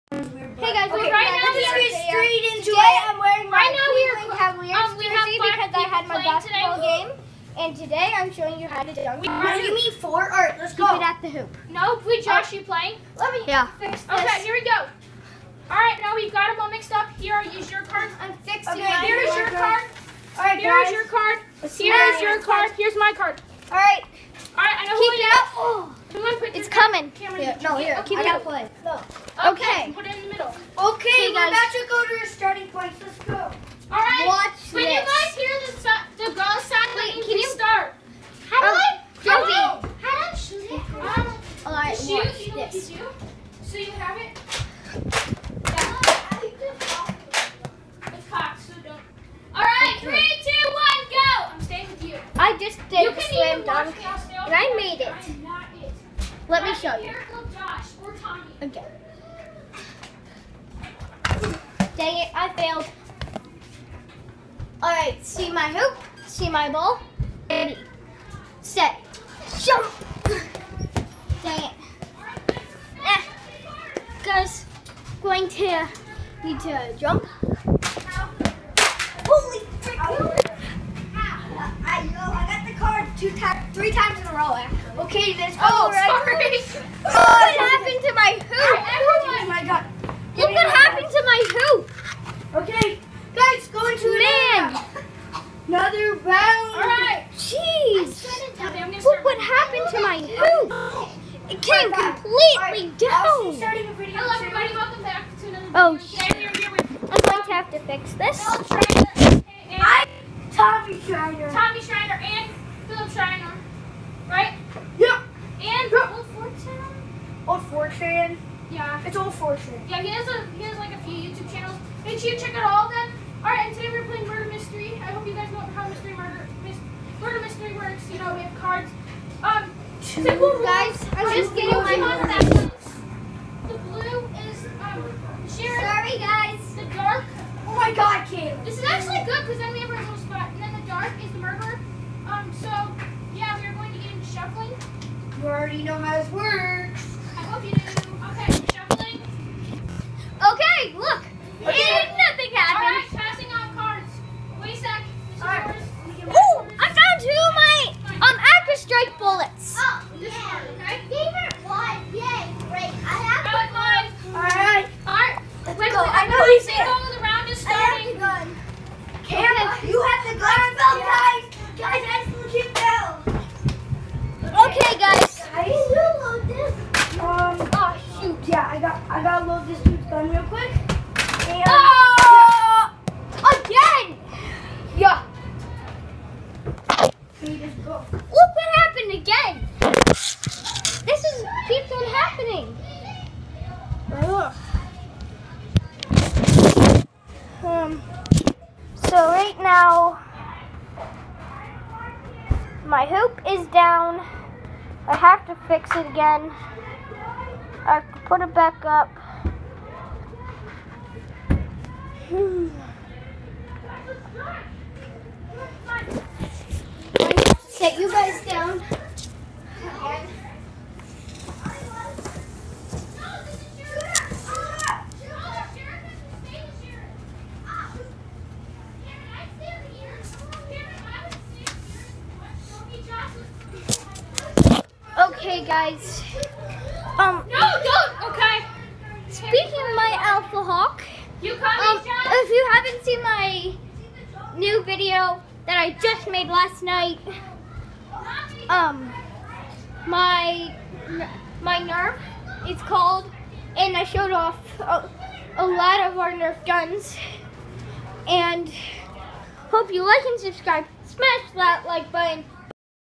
Hey guys, okay, right now we are straight into today it. I'm wearing my Cleveland Cavaliers we have jersey 5 because I had my people playing basketball today. game. And today I'm showing you how to dunk. You mean 4? All right, let's Keep go. it at the hoop. No, wait, Josh, you playing? Let me fix this. Okay, here we go. All right, now we've got them all mixed up. Here, I'll use your card. I'm fixing Okay, mine. Here's your card. All right, Here's guys. your card. Let's Here's see. your card. Here's my card. All right, All right, I know keep who it it up. is. Oh, Who wants to put it's your coming. camera Here, in? no, here. Keep I it gotta up. play. No. Okay. Put it in the middle. Okay, Hey, we're guys. about to go to our starting points. Let's go. All right. Watch when this. you guys hear the girl sound, Wait, can can you you- start? How do I? Jumping. How do I shoot it? All right, You watch shoot. You know what you this. do? So you have it. It's cocked, so don't. All right, 3, 2, 1, go! I'm staying with you. I just You did can slam even watch dunk, me. I'll stay over and I here. made it. I'm not it. Let me Josh, show be you. careful of Josh or Tommy. Okay. Dang it, I failed. All right, see my hoop, see my ball. Ready, set, jump. Dang it. Guys, going to need to jump. Holy frick! I got the card 3 times in a row. Actually. Okay, let's go. Oh, Sorry. Look what happened to my hoop. Oh my God. Look what happened to my hoop. Okay, guys, going to Man. another round. All right. Jeez. Okay, I'm gonna Look start what with- happened to my hoop. It came completely I'll down. starting a video. Hello, too. everybody. Welcome back to another Oh, video. Today we are here with I'm going to have to fix this. Philip Schreiner and I'm Tommy Schreiner. Tommy Schreiner and Philip Schreiner, right? Yeah. And Old Fortune. Old Fortune. Yeah. It's Old Fortune. Yeah, he has like a few YouTube channels. Make sure you check out all of them. All right, and today we're playing Murder Mystery. I hope you guys know how Murder Mystery works. You know, we have cards. Simple rules. Guys, I'm just getting Blue my on hoop. that one. The blue is Sharon. Sorry, guys. The dark. Oh my God, Caleb. This is actually good because then we have our little spot, and then the dark is the murderer. So yeah, we are going to get into shuffling. You already know how this works. I hope you do. Okay, shuffling. Okay, look. And nothing All happened. right, passing out cards. Wait a sec. This is All right. yours. Oh, I found 2 of my Acro Strike bullets. Oh, this card, okay? Favorite one. Yay, great. I Go with mine. All right. All right. Let's When go. the I know he's there. the round is starting. gun. Caleb, you have the gun. Fell, guys. Guys, I just legit fell. Okay, guys. Guys, you load this. Oh, shoot. Yeah, I gotta load this dude's gun real quick. And, Oh! Again. yeah. Can you just go? Look what happened again. This keeps on happening. Ugh. So right now, my hoop is down. I have to fix it again. I have to put it back up. Set you guys down. Okay, guys. No, don't. Okay. Speaking of my Alpha Hawk, You caught me, John. if you haven't seen my new video that I just made last night, my Nerf is called, and I showed off a lot of our Nerf guns, and hope you like and subscribe. Smash that like button.